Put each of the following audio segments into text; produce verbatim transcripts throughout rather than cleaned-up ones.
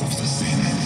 of the sin.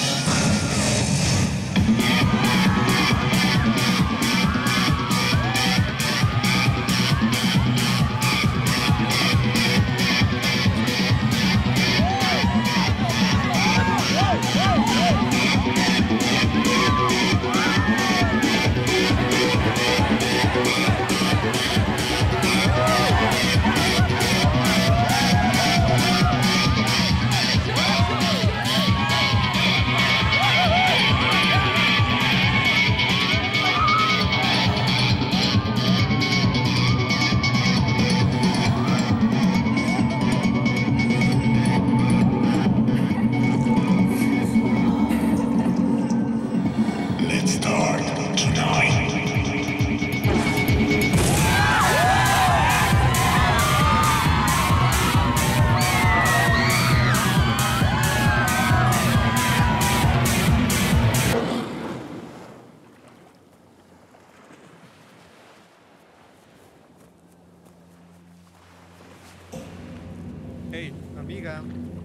Hey, amiga.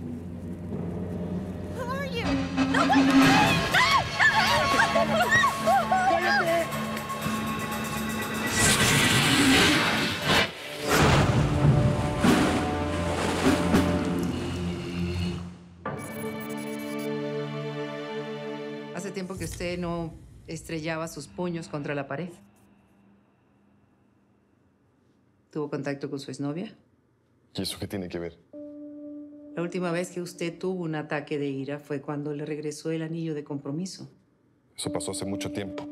Who are you? No, wait! No! ¡Cállate! Hace tiempo que usted no estrellaba sus puños contra la pared. ¿Tuvo contacto con su exnovia? ¿Y eso qué tiene que ver? La última vez que usted tuvo un ataque de ira fue cuando le regresó el anillo de compromiso. Eso pasó hace mucho tiempo.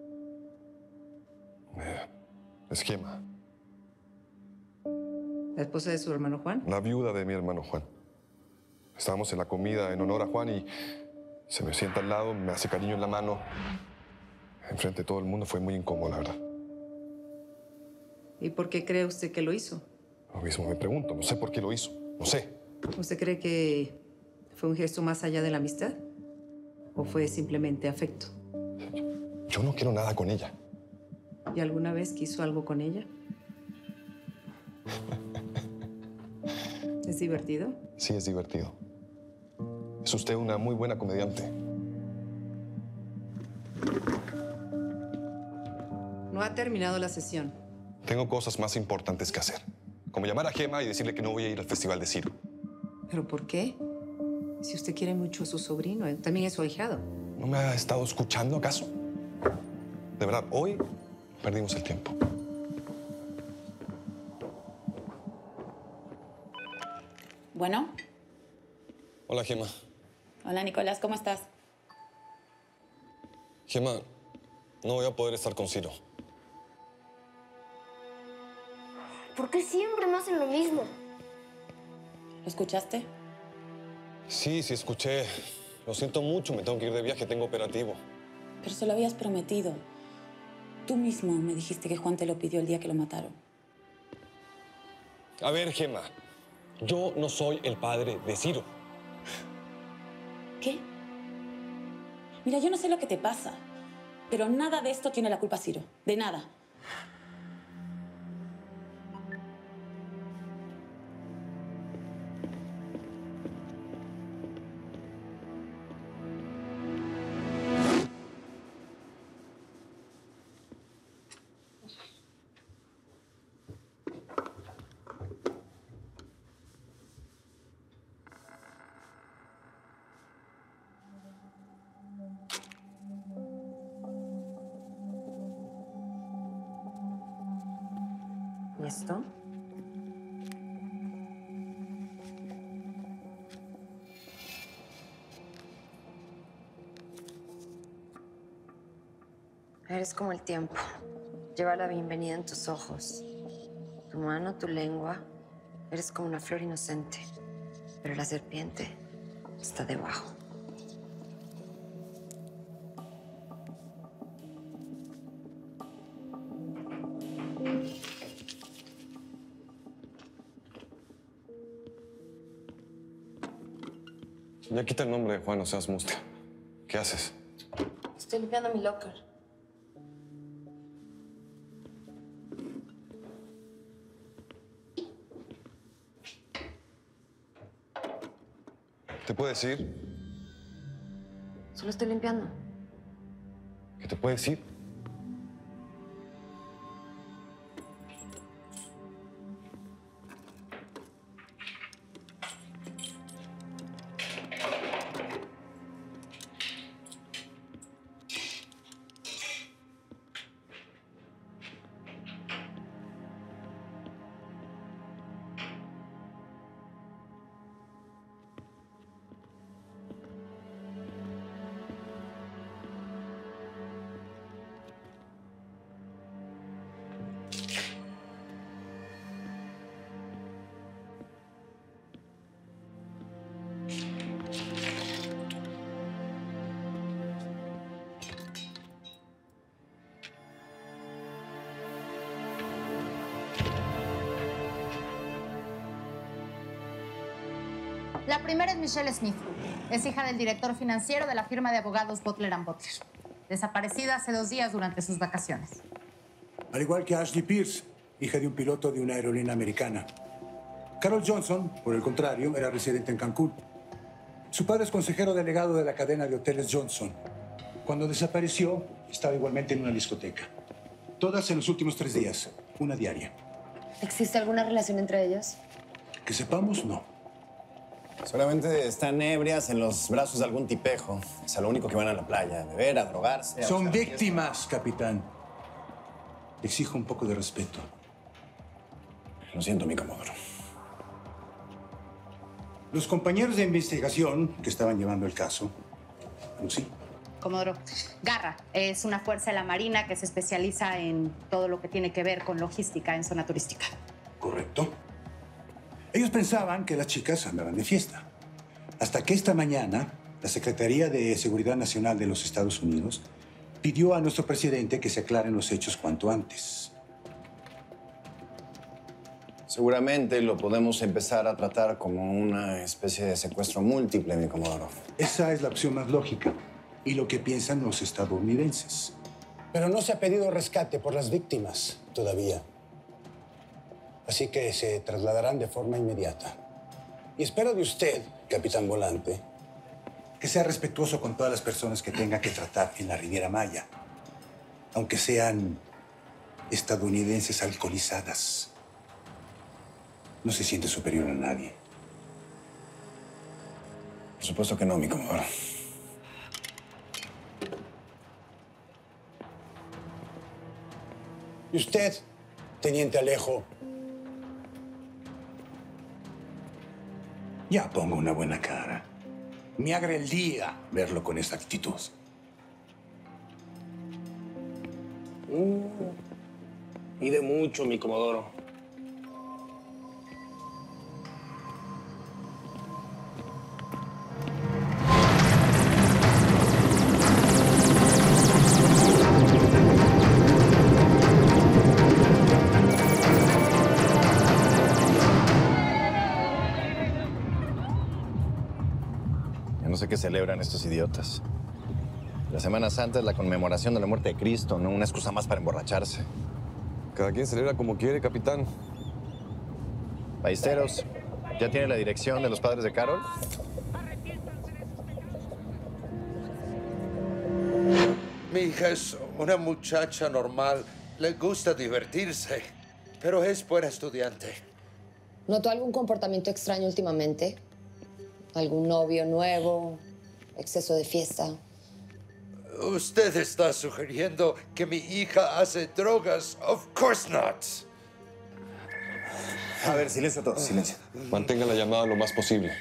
Eh, es Gema, ¿La esposa de su hermano Juan? la viuda de mi hermano Juan. Estábamos en la comida en honor a Juan y se me sienta al lado, me hace cariño en la mano. Enfrente de todo el mundo fue muy incómodo, la verdad. ¿Y por qué cree usted que lo hizo? Lo mismo me pregunto, no sé por qué lo hizo, no sé. ¿Usted cree que fue un gesto más allá de la amistad? ¿O fue simplemente afecto? Yo no quiero nada con ella. ¿Y alguna vez quiso algo con ella? ¿Es divertido? Sí, es divertido. Es usted una muy buena comediante. No ha terminado la sesión. Tengo cosas más importantes que hacer. Como llamar a Gema y decirle que no voy a ir al Festival de Ciro. ¿Pero por qué? Si usted quiere mucho a su sobrino, él también es su ahijado. ¿No me ha estado escuchando acaso? De verdad, hoy perdimos el tiempo. Bueno. Hola, Gema. Hola, Nicolás, ¿cómo estás? Gema, no voy a poder estar con Ciro. ¿Por qué siempre me hacen lo mismo? ¿Lo escuchaste? Sí, sí, escuché. Lo siento mucho, me tengo que ir de viaje, tengo operativo. Pero se lo habías prometido. Tú mismo me dijiste que Juan te lo pidió el día que lo mataron. A ver, Gema, yo no soy el padre de Ciro. ¿Qué? Mira, yo no sé lo que te pasa, pero nada de esto tiene la culpa Ciro. De nada. ¿Y esto? Eres como el tiempo. Lleva la bienvenida en tus ojos. Tu mano, tu lengua. Eres como una flor inocente. Pero la serpiente está debajo. Ya quita el nombre de Juan, no seas mustia. ¿Qué haces? Estoy limpiando mi locker. ¿Te puedes ir? Solo estoy limpiando. ¿Qué te puedo decir? La primera es Michelle Smith. Es hija del director financiero de la firma de abogados Butler and Butler. Desaparecida hace dos días durante sus vacaciones. Al igual que Ashley Pierce, hija de un piloto de una aerolínea americana. Carol Johnson, por el contrario, era residente en Cancún. Su padre es consejero delegado de la cadena de hoteles Johnson. Cuando desapareció, estaba igualmente en una discoteca. Todas en los últimos tres días, una diaria. ¿Existe alguna relación entre ellas? Que sepamos, no. Solamente están ebrias en los brazos de algún tipejo. Es a lo único que van a la playa, a beber, a drogarse. Son víctimas, capitán. Exijo un poco de respeto. Lo siento, mi comodoro. Los compañeros de investigación que estaban llevando el caso, Lucy. Comodoro, Garra es una fuerza de la Marina que se especializa en todo lo que tiene que ver con logística en zona turística. Correcto. Ellos pensaban que las chicas andaban de fiesta. Hasta que esta mañana, la Secretaría de Seguridad Nacional de los Estados Unidos pidió a nuestro presidente que se aclaren los hechos cuanto antes. Seguramente lo podemos empezar a tratar como una especie de secuestro múltiple, mi comodoro. Esa es la opción más lógica y lo que piensan los estadounidenses. Pero no se ha pedido rescate por las víctimas todavía. Así que se trasladarán de forma inmediata. Y espero de usted, capitán Volante, que sea respetuoso con todas las personas que tenga que tratar en la Riviera Maya, aunque sean estadounidenses alcoholizadas. No se siente superior a nadie. Por supuesto que no, mi comodoro. Y usted, teniente Alejo, ya pongo una buena cara. Me agrada el día verlo con esa actitud. Mm, y de mucho, mi comodoro. No sé qué celebran estos idiotas. La Semana Santa es la conmemoración de la muerte de Cristo, no una excusa más para emborracharse. Cada quien celebra como quiere, capitán. Ballesteros, ¿ya tiene la dirección de los padres de Carol? Mi hija es una muchacha normal. Le gusta divertirse, pero es buena estudiante. ¿Notó algún comportamiento extraño últimamente? ¿Algún novio nuevo? ¿Exceso de fiesta? Usted está sugiriendo que mi hija hace drogas. Of course not. A ver, silencio todos, silencio. Mantenga la llamada lo más posible.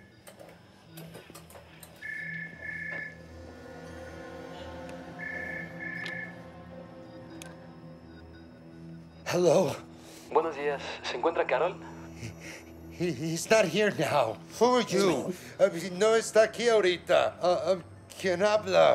Hello. Buenos días. ¿Se encuentra Carol? He, he's not here now. Who are you? Uh, no está aquí ahorita. Uh, uh, ¿Quién habla?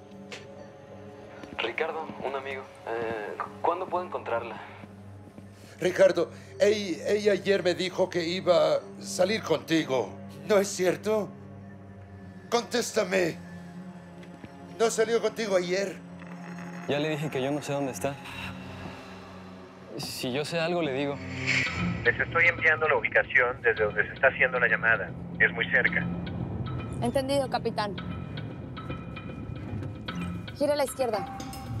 Ricardo, un amigo. Eh, ¿Cuándo puedo encontrarla? Ricardo, ella, ella ayer me dijo que iba a salir contigo. ¿No es cierto? Contéstame. ¿No salió contigo ayer? Ya le dije que yo no sé dónde está. Si yo sé algo, le digo. Les estoy enviando la ubicación desde donde se está haciendo la llamada. Es muy cerca. Entendido, capitán. Gira a la izquierda.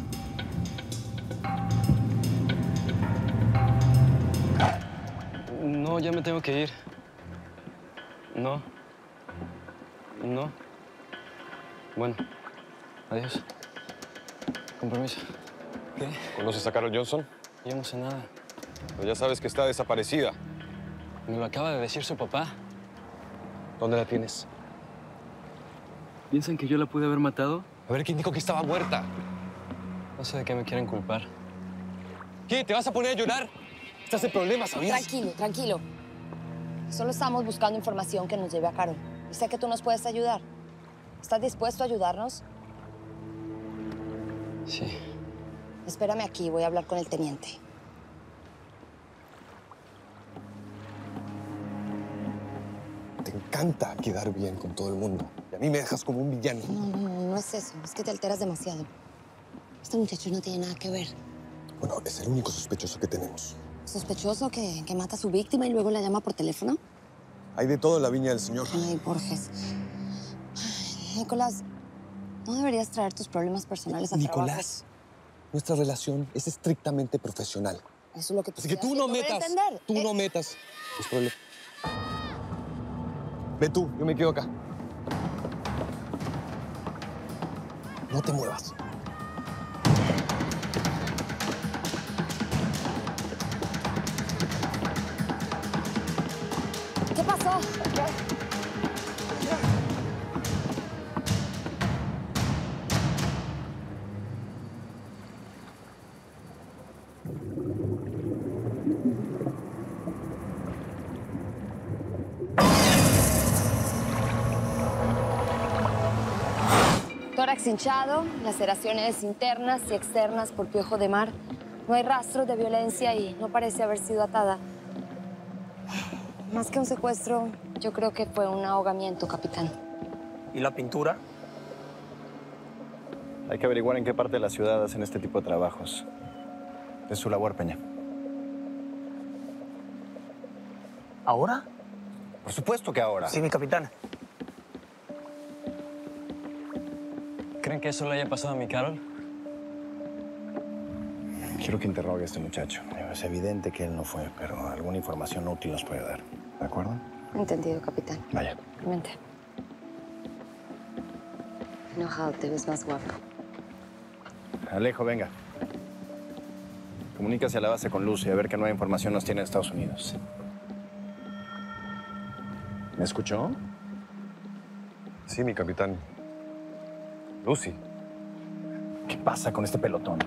No, ya me tengo que ir. No. No. Bueno, adiós. Con permiso. ¿Qué? ¿Conoces a Carol Johnson? Yo no sé nada. Pero ya sabes que está desaparecida. Me lo acaba de decir su papá. ¿Dónde la tienes? ¿Piensan que yo la pude haber matado? A ver, ¿quién dijo que estaba muerta? No sé de qué me quieren culpar. ¿Qué? ¿Te vas a poner a llorar? Estás en problemas, ¿sabías? Tranquilo, tranquilo. Solo estamos buscando información que nos lleve a Carol. Y sé que tú nos puedes ayudar. ¿Estás dispuesto a ayudarnos? Sí. Espérame aquí, voy a hablar con el teniente. Te encanta quedar bien con todo el mundo. Y a mí me dejas como un villano. No, no, no, no es eso. Es que te alteras demasiado. Este muchacho no tiene nada que ver. Bueno, es el único sospechoso que tenemos. ¿Sospechoso que, que mata a su víctima y luego la llama por teléfono? Hay de todo en la viña del señor. Ay, Borges. Ay, Nicolás, no deberías traer tus problemas personales a Nicolás, nuestra relación es estrictamente profesional. Eso es lo que tú Así que tú no metas, tú eh. no metas los problemas. Ve tú, yo me quedo acá. No te muevas. ¿Qué pasó? Tórax hinchado, laceraciones internas y externas por piojo de mar. No hay rastros de violencia y no parece haber sido atada. Más que un secuestro, yo creo que fue un ahogamiento, capitán. ¿Y la pintura? Hay que averiguar en qué parte de la ciudad hacen este tipo de trabajos. Es su labor, Peña. ¿Ahora? Por supuesto que ahora. Sí, mi capitán. ¿Creen que eso le haya pasado a mi Carol? Quiero que interrogue a este muchacho. Es evidente que él no fue, pero alguna información útil nos puede dar. ¿De acuerdo? Entendido, capitán. Vaya. Vente. Enojado, te ves más guapo. Alejo, venga. Comunícase a la base con Lucy a ver qué nueva información nos tiene de Estados Unidos. ¿Me escuchó? Sí, mi capitán. Lucy. ¿Qué pasa con este pelotón?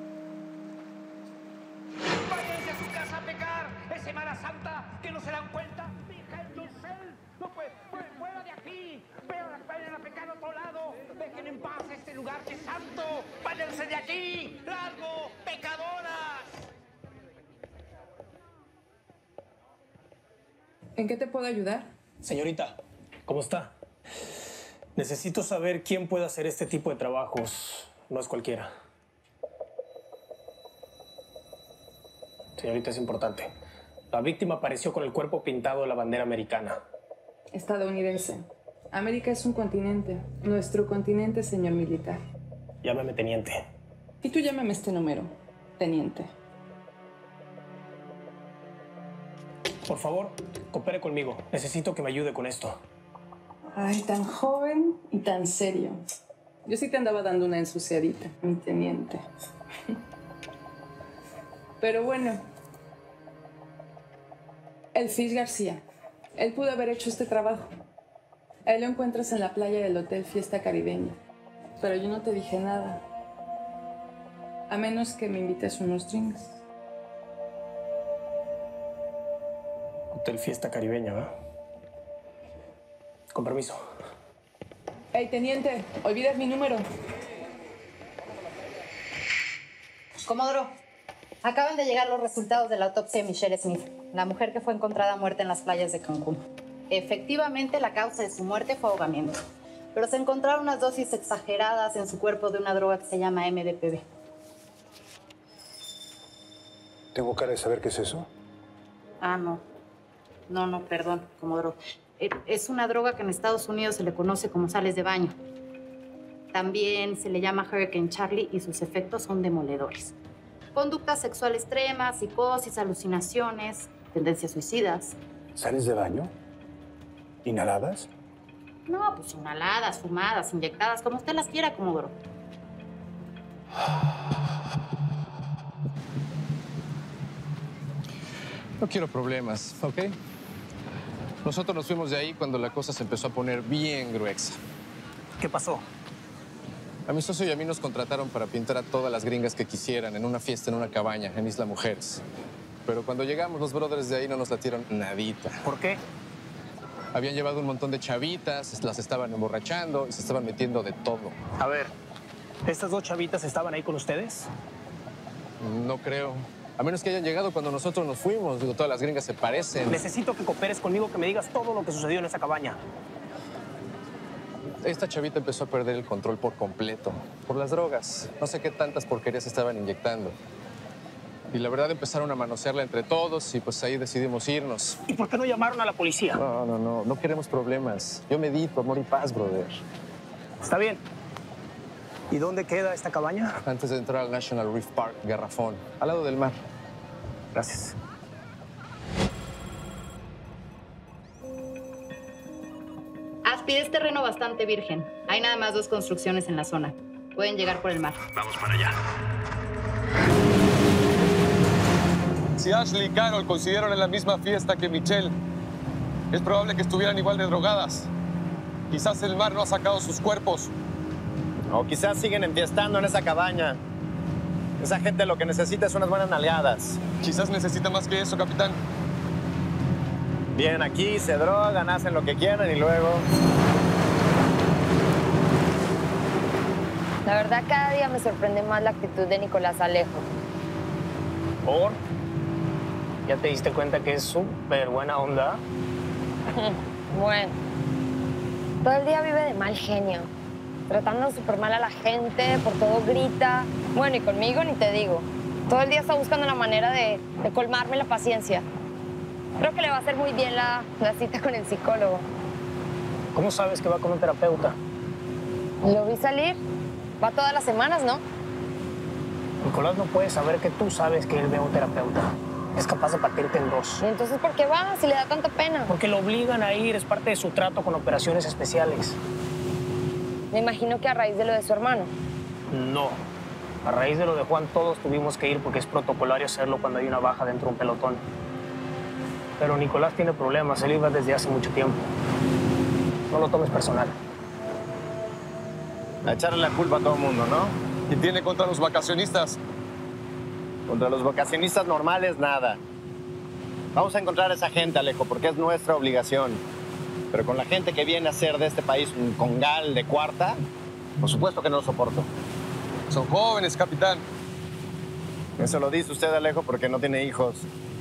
¡Váyanse a su casa a pecar! ¡Es Semana Santa! ¿Que no se dan cuenta? ¡Hija de Yosel! ¡No puede! ¡Fuera de aquí! ¡Vayan a pecar a otro lado! ¡Dejen en paz este lugar que es santo! ¡Váyanse de aquí! ¡Largo! ¡Pecadoras! ¿En qué te puedo ayudar? Señorita, ¿cómo está? Necesito saber quién puede hacer este tipo de trabajos. No es cualquiera. Señorita, es importante. La víctima apareció con el cuerpo pintado de la bandera americana. Estadounidense. América es un continente. Nuestro continente, señor militar. Llámame teniente. Y tú llámame este número, teniente. Por favor, coopere conmigo. Necesito que me ayude con esto. Ay, tan joven y tan serio. Yo sí te andaba dando una ensuciadita, mi teniente. Pero bueno, el Fish García, él pudo haber hecho este trabajo. A él lo encuentras en la playa del Hotel Fiesta Caribeña. Pero yo no te dije nada. A menos que me invites unos drinks. Hotel Fiesta Caribeña, ¿verdad? Con permiso. Hey, teniente, olvidas mi número. Comodoro, acaban de llegar los resultados de la autopsia de Michelle Smith, la mujer que fue encontrada muerta en las playas de Cancún. Efectivamente, la causa de su muerte fue ahogamiento, pero se encontraron unas dosis exageradas en su cuerpo de una droga que se llama M D P V. ¿Tengo cara de saber qué es eso? Ah, no. No, no, perdón, Comodoro. Es una droga que en Estados Unidos se le conoce como sales de baño. También se le llama Hurricane Charlie y sus efectos son demoledores. Conducta sexual extrema, psicosis, alucinaciones, tendencias suicidas. ¿Sales de baño? ¿Inhaladas? No, pues inhaladas, fumadas, inyectadas, como usted las quiera, Comodoro. No quiero problemas, ¿ok? Nosotros nos fuimos de ahí cuando la cosa se empezó a poner bien gruesa. ¿Qué pasó? A mi socio y a mí nos contrataron para pintar a todas las gringas que quisieran en una fiesta en una cabaña en Isla Mujeres. Pero cuando llegamos, los brothers de ahí no nos latieron nadita. ¿Por qué? Habían llevado un montón de chavitas, las estaban emborrachando y se estaban metiendo de todo. A ver, ¿estas dos chavitas estaban ahí con ustedes? No creo. A menos que hayan llegado cuando nosotros nos fuimos. Digo, todas las gringas se parecen. Necesito que cooperes conmigo, que me digas todo lo que sucedió en esa cabaña. Esta chavita empezó a perder el control por completo. Por las drogas. No sé qué tantas porquerías estaban inyectando. Y la verdad empezaron a manosearla entre todos y pues ahí decidimos irnos. ¿Y por qué no llamaron a la policía? No, no, no. No queremos problemas. Yo medito, amor y paz, brother. Está bien. ¿Y dónde queda esta cabaña? Antes de entrar al National Reef Park, Garrafón, al lado del mar. Gracias. Aspid es terreno bastante virgen. Hay nada más dos construcciones en la zona. Pueden llegar por el mar. Vamos para allá. Si Ashley y Carol coincidieron en la misma fiesta que Michelle, es probable que estuvieran igual de drogadas. Quizás el mar no ha sacado sus cuerpos. O quizás siguen enfiestando en esa cabaña. Esa gente lo que necesita es unas buenas nalgadas. Quizás necesita más que eso, capitán. Vienen aquí, se drogan, hacen lo que quieran y luego... La verdad, cada día me sorprende más la actitud de Nicolás Alejo. ¿Por? ¿Ya te diste cuenta que es súper buena onda? Bueno, todo el día vive de mal genio. Tratando súper mal a la gente, por todo grita. Bueno, y conmigo ni te digo. Todo el día está buscando la manera de, de colmarme la paciencia. Creo que le va a hacer muy bien la, la cita con el psicólogo. ¿Cómo sabes que va con un terapeuta? Lo vi salir. Va todas las semanas, ¿no? Nicolás no puede saber que tú sabes que él ve a un terapeuta. Es capaz de partirte en dos. ¿Y entonces por qué va si le da tanta pena? Porque lo obligan a ir, es parte de su trato con operaciones especiales. Me imagino que a raíz de lo de su hermano. No. A raíz de lo de Juan, todos tuvimos que ir porque es protocolario hacerlo cuando hay una baja dentro de un pelotón. Pero Nicolás tiene problemas, él iba desde hace mucho tiempo. No lo tomes personal. A echarle la culpa a todo el mundo, ¿no? Y tiene contra los vacacionistas. Contra los vacacionistas normales, nada. Vamos a encontrar a esa gente, Alejo, porque es nuestra obligación. Pero con la gente que viene a hacer de este país un congal de cuarta, por supuesto que no lo soporto. Son jóvenes, capitán. Eso lo dice usted, Alejo, porque no tiene hijos.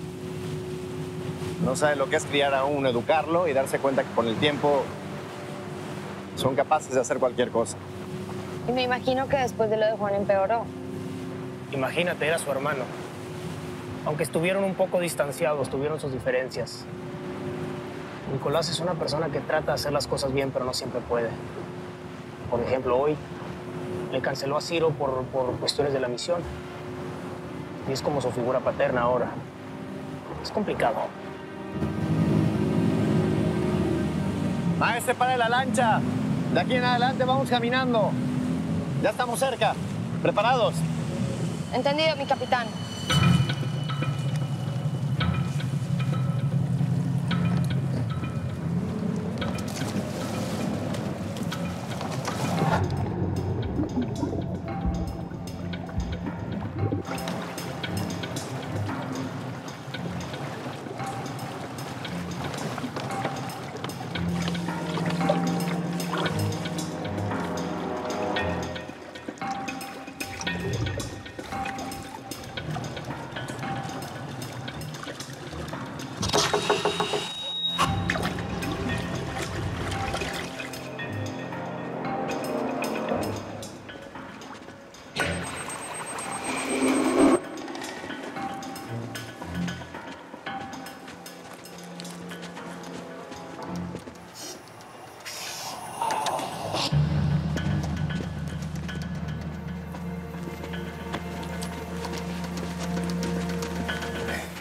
No sabe lo que es criar a uno, educarlo y darse cuenta que con el tiempo son capaces de hacer cualquier cosa. Y me imagino que después de lo de Juan empeoró. Imagínate, era su hermano. Aunque estuvieron un poco distanciados, tuvieron sus diferencias. Nicolás es una persona que trata de hacer las cosas bien, pero no siempre puede. Por ejemplo, hoy le canceló a Ciro por, por cuestiones de la misión. Y es como su figura paterna ahora. Es complicado. ¡Maese, para la lancha! De aquí en adelante vamos caminando. Ya estamos cerca. ¿Preparados? Entendido, mi capitán.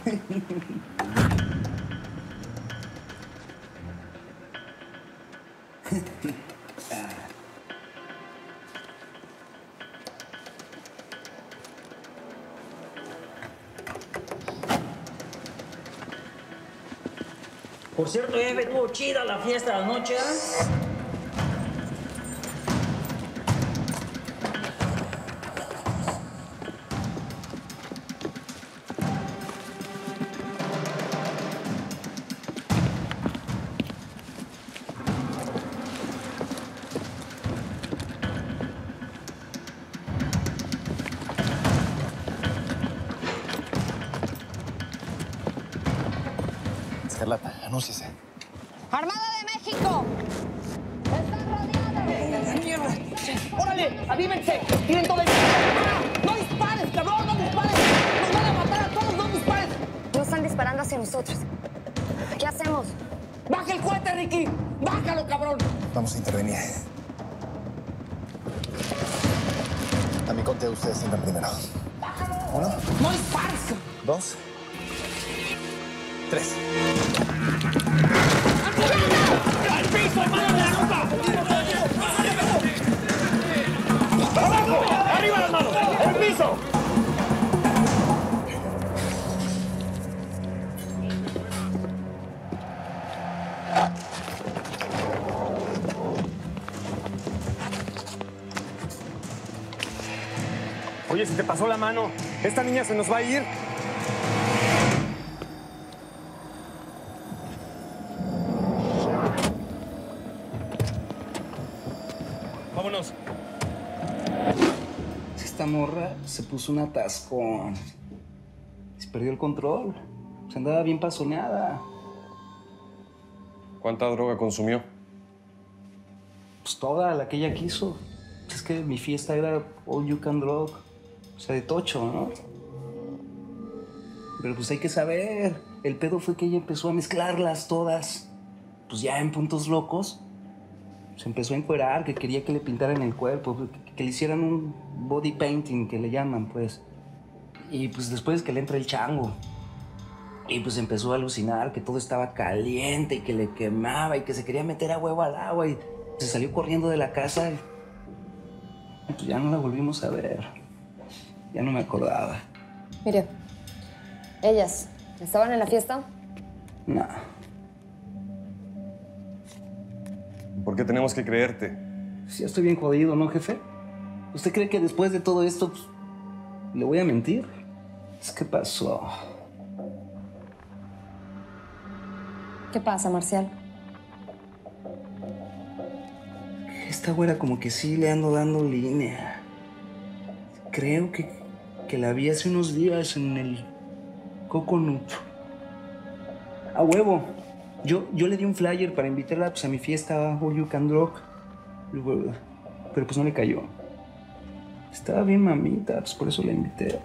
Por cierto, jefe, estuvo chida la fiesta de la noche, ¿eh? Escarlata, anúnciese. ¡Armada de México! ¡Están rodeados! ¡Mierda! ¡Órale! ¡Avívense! ¡Tiren todo el... ¡No dispares, cabrón! ¡No dispares! ¡Nos van a matar a todos! ¡No dispares! No están disparando hacia nosotros. ¿Qué hacemos? ¡Baja el cohete, Ricky! ¡Bájalo, cabrón! Vamos a intervenir. A mi conteo, ustedes entran primero. Uno. ¡No dispares! Dos. Tres. ¡Al piso, hermano de la ropa! ¡Abajo! ¡Arriba las manos! ¡El piso! Oye, se te pasó la mano. Esta niña se nos va a ir. Vámonos. Esta morra se puso un atascón. Se perdió el control. Se andaba bien pasoneada. ¿Cuánta droga consumió? Pues toda la que ella quiso. Es que mi fiesta era all you can drug. O sea, de tocho, ¿no? Pero pues hay que saber. El pedo fue que ella empezó a mezclarlas todas. Pues ya en puntos locos. Se empezó a encuerar, que quería que le pintaran el cuerpo, que, que le hicieran un body painting, que le llaman, pues. Y pues después que le entra el chango. Y pues empezó a alucinar que todo estaba caliente y que le quemaba y que se quería meter a huevo al agua y se salió corriendo de la casa. Y pues ya no la volvimos a ver. Ya no me acordaba. Mire, ¿ellas estaban en la fiesta? No. ¿Por qué tenemos que creerte? Sí, estoy bien jodido, ¿no, jefe? ¿Usted cree que después de todo esto pues, le voy a mentir? Es que pasó. ¿Qué pasa, Marcial? Esta güera como que sí le ando dando línea. Creo que, que la vi hace unos días en el Coconut. A huevo. Yo, yo le di un flyer para invitarla pues, a mi fiesta All You Can Drug. Pero pues no le cayó. Estaba bien mamita, pues por eso la invité.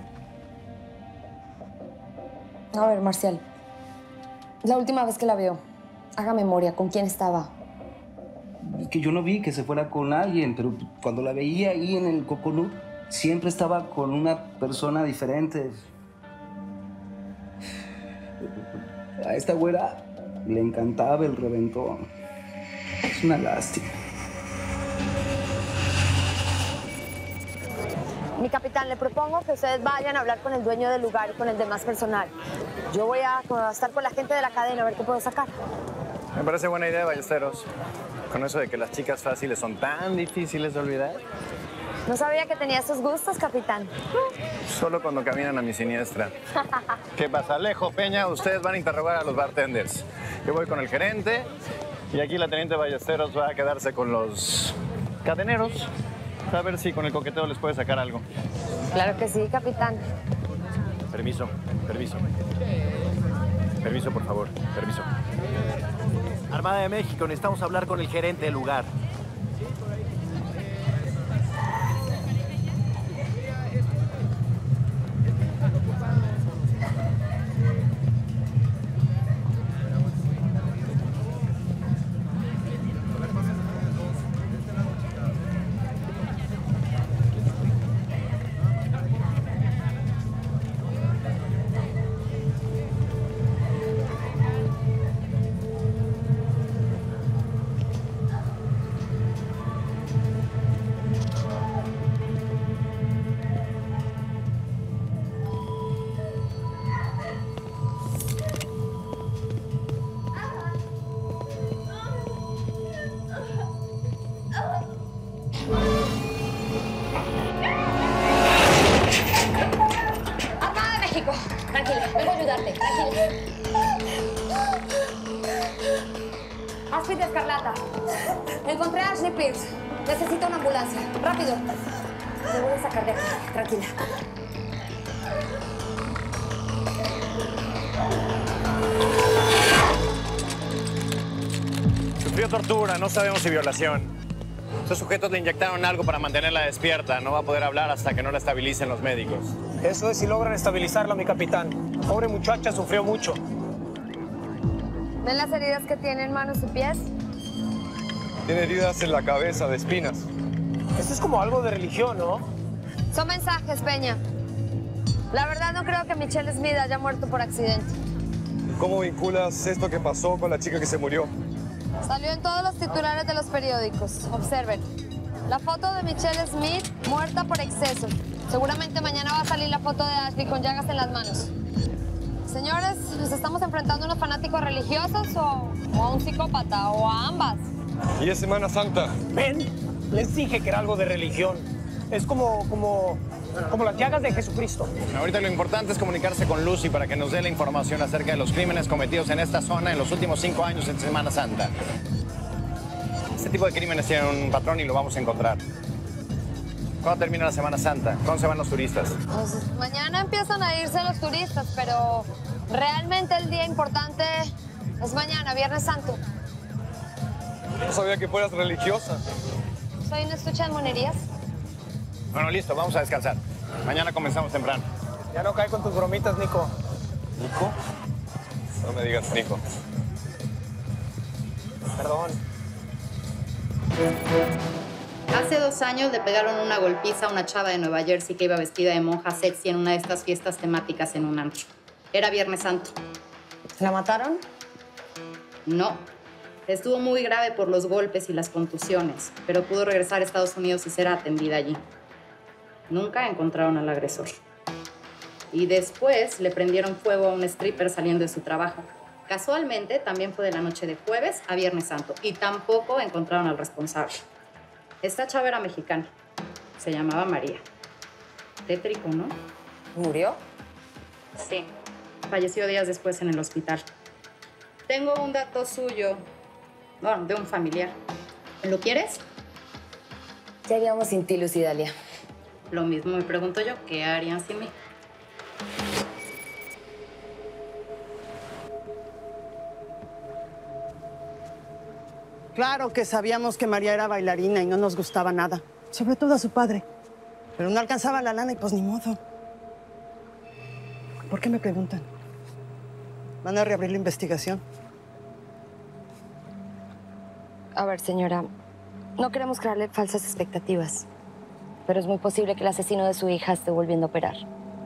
A ver, Marcial. La última vez que la veo, haga memoria, ¿con quién estaba? Es que yo no vi que se fuera con alguien, pero cuando la veía ahí en el Coconut, siempre estaba con una persona diferente. A esta güera le encantaba el reventón. Es una lástima. Mi capitán, le propongo que ustedes vayan a hablar con el dueño del lugar y con el demás personal. Yo voy a, a estar con la gente de la cadena a ver qué puedo sacar. Me parece buena idea, Ballesteros. Con eso de que las chicas fáciles son tan difíciles de olvidar. No sabía que tenía esos gustos, capitán. Solo cuando caminan a mi siniestra. ¿Qué pasa, Alejo, Peña? Ustedes van a interrogar a los bartenders. Yo voy con el gerente y aquí la teniente Ballesteros va a quedarse con los cadeneros. A ver si con el coqueteo les puede sacar algo. Claro que sí, capitán. Permiso, permiso. Permiso, por favor, permiso. Armada de México, necesitamos hablar con el gerente del lugar. Outfit de Escarlata. Encontré a Ashley Pierce. Necesito una ambulancia. Rápido. Me voy a sacar de aquí. Tranquila. Sufrió tortura, no sabemos si violación. Estos sujetos le inyectaron algo para mantenerla despierta. No va a poder hablar hasta que no la estabilicen los médicos. Eso es si logran estabilizarla, mi capitán. Pobre muchacha, sufrió mucho. ¿Ven las heridas que tiene en manos y pies? Tiene heridas en la cabeza de espinas. Esto es como algo de religión, ¿no? Son mensajes, Peña. La verdad no creo que Michelle Smith haya muerto por accidente. ¿Cómo vinculas esto que pasó con la chica que se murió? Salió en todos los titulares de los periódicos. Observen. La foto de Michelle Smith muerta por exceso. Seguramente mañana va a salir la foto de Ashley con llagas en las manos. Señores, ¿nos estamos enfrentando a unos fanáticos religiosos o, o a un psicópata o a ambas? Y es Semana Santa. Ven, les dije que era algo de religión. Es como, como, como las llagas de Jesucristo. Ahorita lo importante es comunicarse con Lucy para que nos dé la información acerca de los crímenes cometidos en esta zona en los últimos cinco años en Semana Santa. Este tipo de crímenes tienen un patrón y lo vamos a encontrar. ¿Cuándo termina la Semana Santa? ¿Cuándo se van los turistas? Pues mañana empiezan a irse los turistas, pero realmente el día importante es mañana, Viernes Santo. No sabía que fueras religiosa. Soy una estucha de monerías. Bueno, listo, vamos a descansar. Mañana comenzamos temprano. Ya no cae con tus bromitas, Nico. ¿Nico? No me digas Nico. Perdón. Hace dos años le pegaron una golpiza a una chava de Nueva Jersey que iba vestida de monja sexy en una de estas fiestas temáticas en un antro. Era Viernes Santo. ¿La mataron? No. Estuvo muy grave por los golpes y las contusiones, pero pudo regresar a Estados Unidos y ser atendida allí. Nunca encontraron al agresor. Y después le prendieron fuego a un stripper saliendo de su trabajo. Casualmente, también fue de la noche de jueves a Viernes Santo y tampoco encontraron al responsable. Esta chava era mexicana. Se llamaba María. Tétrico, ¿no? ¿Murió? Sí. Falleció días después en el hospital. Tengo un dato suyo. Bueno, de un familiar. ¿Lo quieres? ¿Qué haríamos sin ti, Lucy Dalia? Lo mismo me pregunto yo, ¿qué harían sin mí? Claro que sabíamos que María era bailarina y no nos gustaba nada. Sobre todo a su padre. Pero no alcanzaba la lana y pues ni modo. ¿Por qué me preguntan? ¿Van a reabrir la investigación? A ver, señora, no queremos crearle falsas expectativas, pero es muy posible que el asesino de su hija esté volviendo a operar.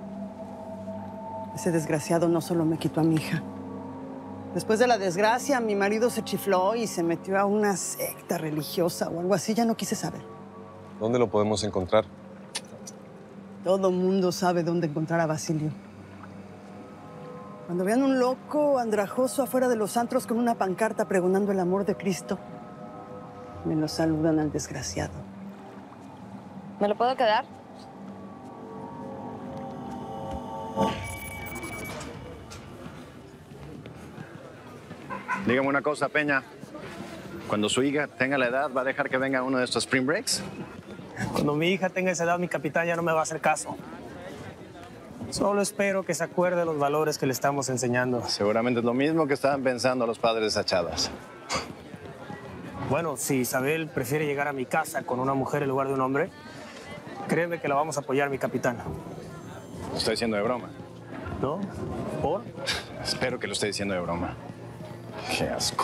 Ese desgraciado no solo me quitó a mi hija. Después de la desgracia, mi marido se chifló y se metió a una secta religiosa o algo así. Ya no quise saber. ¿Dónde lo podemos encontrar? Todo mundo sabe dónde encontrar a Basilio. Cuando vean un loco andrajoso afuera de los antros con una pancarta pregonando el amor de Cristo, me lo saludan al desgraciado. ¿Me lo puedo quedar? Dígame una cosa, Peña. Cuando su hija tenga la edad, ¿va a dejar que venga uno de estos spring breaks? Cuando mi hija tenga esa edad, mi capitán ya no me va a hacer caso. Solo espero que se acuerde de los valores que le estamos enseñando. Seguramente es lo mismo que estaban pensando los padres de esas chavas. Bueno, si Isabel prefiere llegar a mi casa con una mujer en lugar de un hombre, créeme que la vamos a apoyar, mi capitán. Lo estoy diciendo de broma. ¿No? ¿Por? Espero que lo esté diciendo de broma. Qué asco.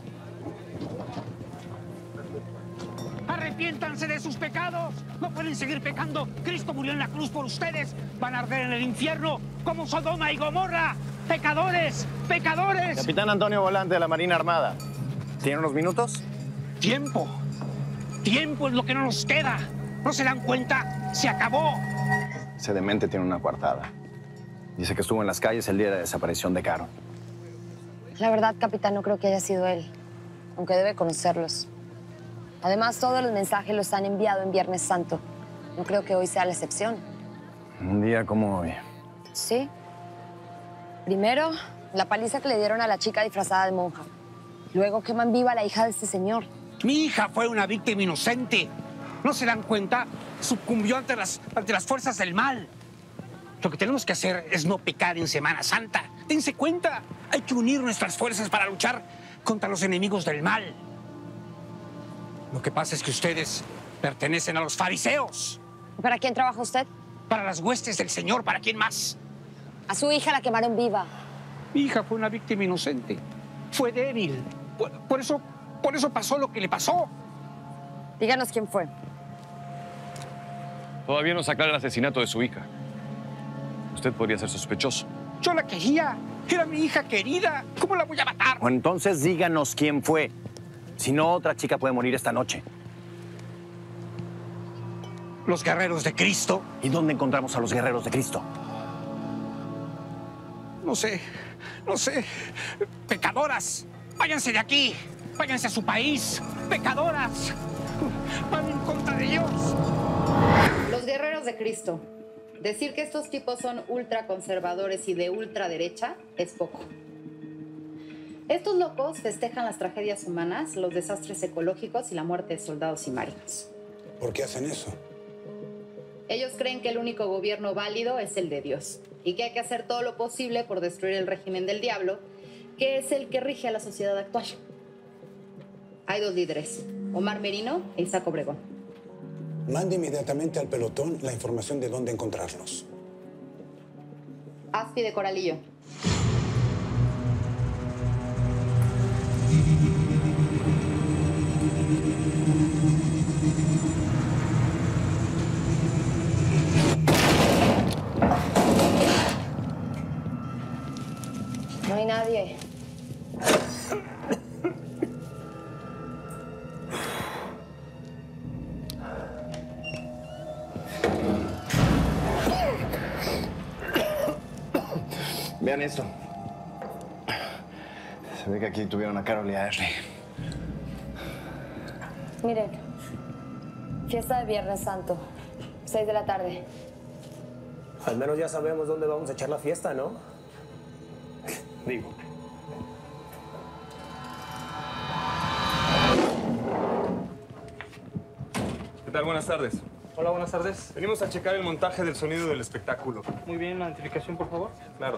Arrepiéntanse de sus pecados. No pueden seguir pecando. Cristo murió en la cruz por ustedes. Van a arder en el infierno como Sodoma y Gomorra. Pecadores, pecadores. Capitán Antonio Volante de la Marina Armada. ¿Tiene unos minutos? Tiempo. Tiempo es lo que no nos queda. ¿No se dan cuenta? Se acabó. Ese demente tiene una coartada. Dice que estuvo en las calles el día de la desaparición de Caro. La verdad, capitán, no creo que haya sido él, aunque debe conocerlos. Además, todos los mensajes los han enviado en Viernes Santo. No creo que hoy sea la excepción. Un día como hoy. Sí. Primero, la paliza que le dieron a la chica disfrazada de monja. Luego queman viva a la hija de este señor. Mi hija fue una víctima inocente. ¿No se dan cuenta? Sucumbió ante las, ante las fuerzas del mal. Lo que tenemos que hacer es no pecar en Semana Santa. Dense cuenta, hay que unir nuestras fuerzas para luchar contra los enemigos del mal. Lo que pasa es que ustedes pertenecen a los fariseos. ¿Para quién trabaja usted? Para las huestes del Señor. ¿Para quién más? A su hija la quemaron viva. Mi hija fue una víctima inocente. Fue débil. Por, por eso, por eso pasó lo que le pasó. Díganos quién fue. Todavía no se aclara el asesinato de su hija. Usted podría ser sospechoso. Yo la quería. Era mi hija querida. ¿Cómo la voy a matar? O entonces díganos quién fue. Si no, otra chica puede morir esta noche. Los guerreros de Cristo. ¿Y dónde encontramos a los guerreros de Cristo? No sé, no sé. Pecadoras. Váyanse de aquí. Váyanse a su país. Pecadoras. Van en contra de Dios. Los guerreros de Cristo. Decir que estos tipos son ultraconservadores y de ultraderecha es poco. Estos locos festejan las tragedias humanas, los desastres ecológicos y la muerte de soldados y marinos. ¿Por qué hacen eso? Ellos creen que el único gobierno válido es el de Dios y que hay que hacer todo lo posible por destruir el régimen del diablo, que es el que rige a la sociedad actual. Hay dos líderes, Omar Merino e Isaac Obregón. Mande inmediatamente al pelotón la información de dónde encontrarlos. Aspi de Coralillo. No hay nadie. Vean esto. Se ve que aquí tuvieron a Carol y a Ashley. Miren, fiesta de Viernes Santo, seis de la tarde. Al menos ya sabemos dónde vamos a echar la fiesta, ¿no? Digo. ¿Qué tal? Buenas tardes. Hola, buenas tardes. Venimos a checar el montaje del sonido del espectáculo. Muy bien, la identificación, por favor. Claro.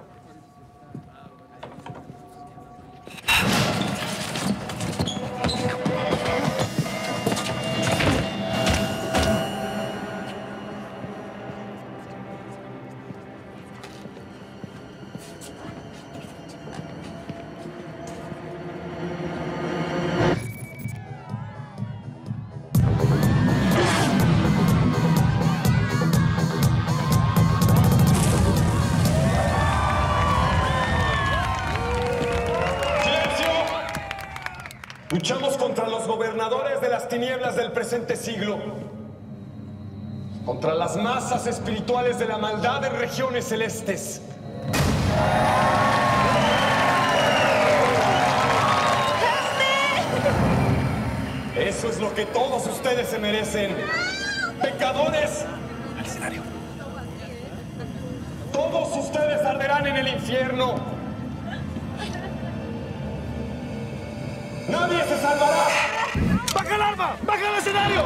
Luchamos contra los gobernadores de las tinieblas del presente siglo, contra las masas espirituales de la maldad en regiones celestes. Eso es lo que todos ustedes se merecen. ¡Pecadores! Al escenario. Todos ustedes arderán en el infierno. ¡Nadie se salvará! ¡Baja el arma! ¡Baja el escenario!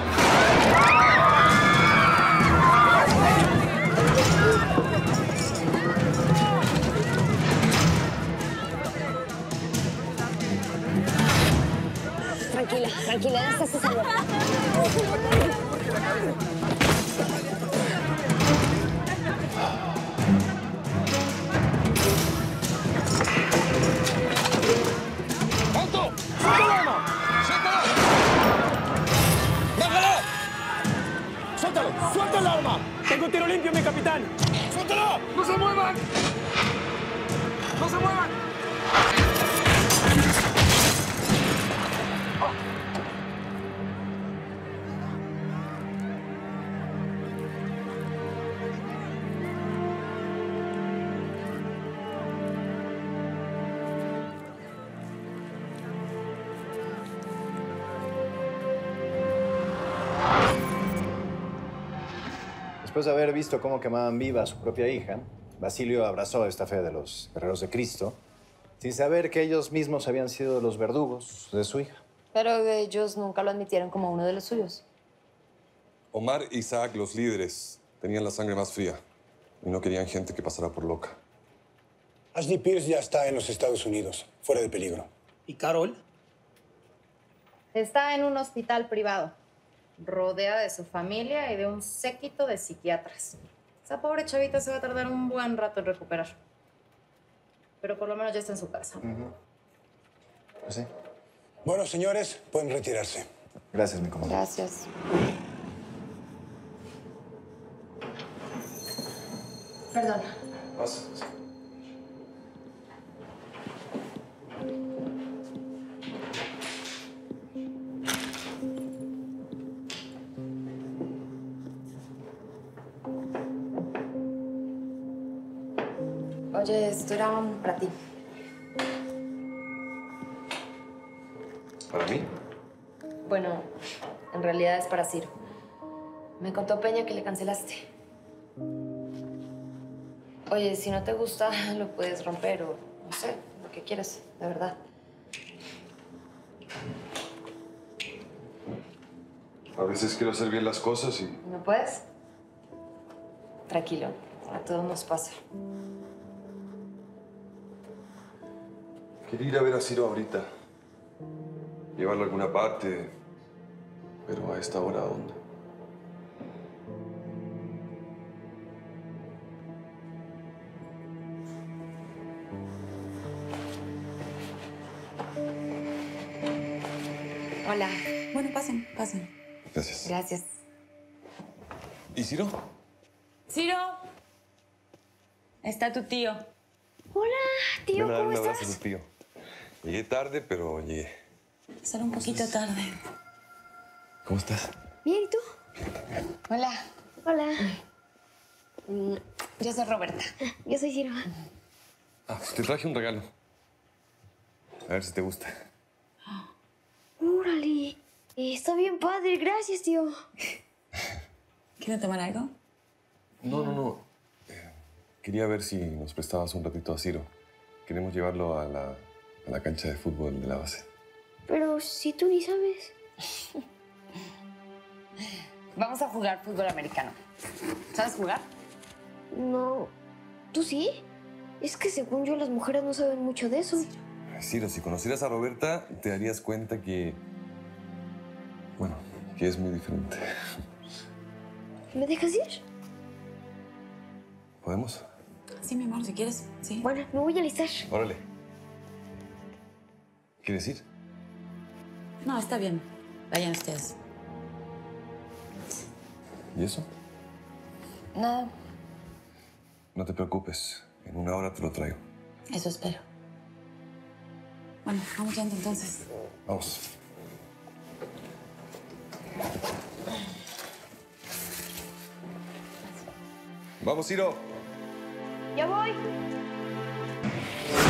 Tranquila, tranquila, esta se salvó. ¡Alto! ¡Suelta el arma! ¡Suéltalo! ¡Bájalo! ¡Suéltalo! ¡Suelta el arma! ¡Tengo tiro limpio, mi capitán! ¡Suéltalo! ¡No se muevan! ¡No se muevan! Después de haber visto cómo quemaban viva a su propia hija, Basilio abrazó esta fe de los guerreros de Cristo Sin saber que ellos mismos habían sido los verdugos de su hija. Pero ellos nunca lo admitieron como uno de los suyos. Omar e Isaac, los líderes, tenían la sangre más fría y no querían gente que pasara por loca. Ashley Pierce ya está en los Estados Unidos, fuera de peligro. ¿Y Carol? Está en un hospital privado, rodeada de su familia y de un séquito de psiquiatras. Esa pobre chavita se va a tardar un buen rato en recuperar. Pero por lo menos ya está en su casa. Uh-huh. Pues sí. Bueno, señores, pueden retirarse. Gracias, mi comandante. Gracias. Perdona. Pasa. Oye, esto era para ti. ¿Para mí? Bueno, en realidad es para Ciro. Me contó Peña que le cancelaste. Oye, si no te gusta, lo puedes romper o no sé, lo que quieras, de verdad. A veces quiero hacer bien las cosas y... ¿No puedes? Tranquilo, a todos nos pasa. Quería ir a ver a Ciro ahorita. Llevarlo a alguna parte. Pero a esta hora, ¿a dónde? Hola. Bueno, pasen, pasen. Gracias. Gracias. ¿Y Ciro? ¡Ciro! Está tu tío. Hola, tío, Ven a dar ¿cómo un abrazo estás? a tu tío. Llegué tarde, pero llegué. Solo un poquito tarde. ¿Cómo estás? Bien, ¿y tú? Hola. Hola. Mm, Yo soy Roberta. Yo soy Ciro. Ah, te traje un regalo. A ver si te gusta. Órale. Eh, Está bien padre, gracias, tío. ¿Quieres tomar algo? No, no, no. Eh, quería ver si nos prestabas un ratito a Ciro. Queremos llevarlo a la, a la cancha de fútbol de la base. Pero si tú ni sabes. Vamos a jugar fútbol americano. ¿Sabes jugar? No. ¿Tú sí? Es que según yo las mujeres no saben mucho de eso. Ciro, si conocieras a Roberta, te darías cuenta que... Bueno, que es muy diferente. ¿Me dejas ir? ¿Podemos? Sí, mi amor, si quieres, sí. Bueno, me voy a alistar. Órale. ¿Quieres ir? No, está bien. Vayan ustedes. ¿Y eso? Nada. No te preocupes. En una hora te lo traigo. Eso espero. Bueno, vamos ya entonces. Vamos. Vamos, Ciro. Ya voy.